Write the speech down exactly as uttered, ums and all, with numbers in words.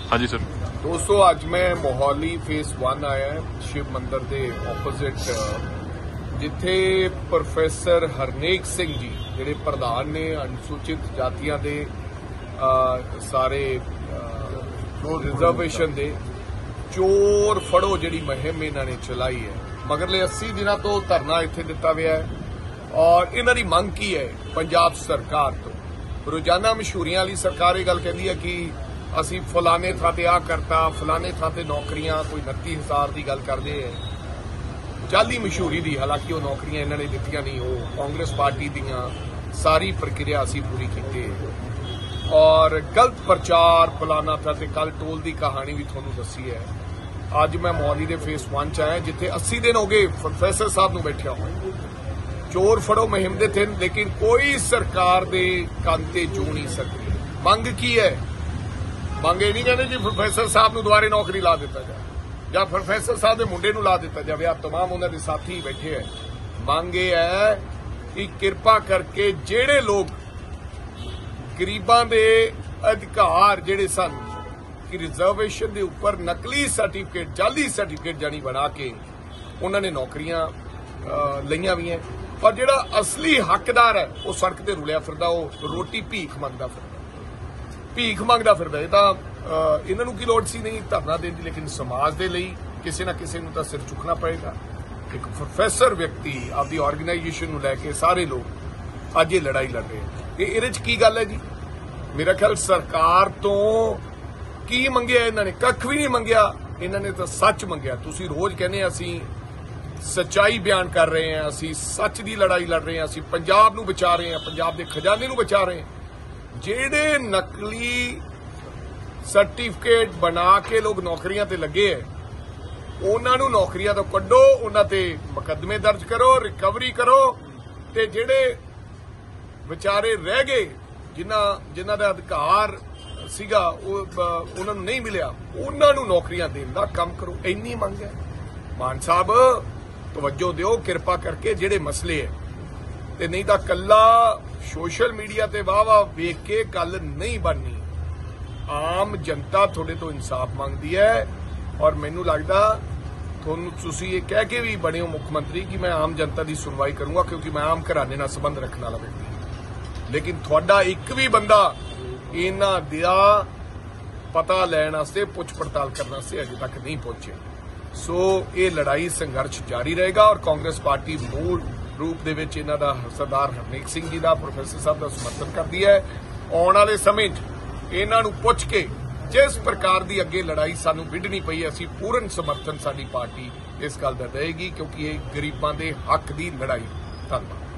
हाँ जी सर। दोस्तों अज मैं मोहाली फेस वन आया शिव मंदिर के ओपोजिट, जिथे प्रोफैसर हरनेक सिंह जी जिहड़े प्रधान ने अनुसूचित जातियां दे सारे रिजर्वेशन दे चोर फड़ो जिहड़ी मुहिम इन्हां ने चलाई है। मगरले अस्सी दिनों तो धरना इत्थे दिता गया है और इन्हां दी मंग की है पंजाब सरकार तो। रोजाना मशहूरियां वाली सरकार ये गल कहती है कि असी फलाने थां ते आ करता, फलाने थां ते नौकरियां कोई उनती हज़ार की गल करते हैं, जाली मशहूरी दी। हालांकि वो नौकरियां इन्होंने दित्तियां नहीं, वो कांग्रेस पार्टी दियां सारी प्रक्रिया असी पूरी की और गलत प्रचार फलाना था। ते कल टोल की कहानी भी थोनू दसी है। अज मैं मोहाली के फेस वन च आया जिथे अस्सी दिन हो गए प्रोफैसर साहब नूं बैठिया हो। चोर फड़ो मुहिम दे थे, लेकिन कोई सरकार दे कंन ते जू नहीं सकती। मंग की है? मंग ये नहीं कहते जी प्रोफैसर साहब नूं दुबारे नौकरी ला दिता जाए या प्रोफैसर साहब के मुंडे नूं ला दिता जाए। आप तमाम उन्होंने साथी बैठे हैं। मंग ये है कि कृपा करके जेड़े लोग गरीबां दे अधिकार जेड़े सन कि रिजर्वेशन के उपर नकली सर्टिफिकेट, जाली सर्टिफिकेट जानी बना के उन्होंने नौकरियां लईयां भी हैं, और जिहड़ा असली हकदार है वो सड़क ते रुलिया फिरदा, वो रोटी भीख मंगदा फिरदा भीख मंगदा फिरदा। ये तां इन्हां नूं की लोड़ सी नहीं धरना देण दी, लेकिन समाज दे लई किसी ना किसी नूं तां सिर चुकना पएगा। एक प्रोफैसर व्यक्ति आपदी ऑर्गेनाइजेशन नूं लैके सारे लोग अज ये लड़ाई लड़ रहे हैं। इहदे च की गल है जी? मेरा ख्याल सरकार तो की मंगिया इन्हां ने? कख भी नहीं मंगिया। इन्हां ने तां सच मंगिया। तुसीं रोज कहने असीं सच्चाई बयान कर रहे हैं, असी सच की लड़ाई लड़ रहे हैं, असी पंजाब नूं बचा रहे हैं, पंजाब के खजाने नूं बचा रहे हैं। जेड़े नकली सर्टिफिकेट बना के लोग नौकरियां ते लगे है, उन्हां नूं नौकरियां तो कड्डो, उन्हां ते मुकदमे दर्ज करो, रिकवरी करो, ते जेड़े बेचारे रह गए जिन्हां जिन्हां दा अधिकार सीगा उन्हां नूं नहीं मिलिया, उन्हां नूं नौकरियां देण दा काम करो। इन्नी मंग है। मान साहब तवज्जो दिओ कृपा करके जेड़े मसले है, ते नहीं तां कल्ला सोशल मीडिया ते वाह वाह वेख के गल नहीं बननी। आम जनता थोड़े तो इंसाफ मांगदी है, और मैनू लगदा तुहानू तुसीं ये कह के भी बने हो मुख्यमंत्री कि मैं आम जनता की सुनवाई करूंगा क्योंकि मैं आम घराने नाल संबंध रखने वाला व्यक्ति, लेकिन तुहाडा एक भी बंदा इन्हां दा पता लैण वास्ते पुछ पड़ताल करने वास्ते अजे तक नहीं पहुंचे। सो ये लड़ाई संघर्ष जारी रहेगा और कांग्रेस पार्टी मूल रूप दे विच इन्हां दा सरदार हरनेक सिंह जी का, प्रोफैसर साहब का समर्थन करती है। आने वाले समय इन्हां नूं पुछ के जिस प्रकार की अगे लड़ाई सानू विढ़नी पई, असीं पूर्ण समर्थन साडी पार्टी इस गल दा देगी, क्योंकि ये गरीबां दे हक की लड़ाई। धन्यवाद।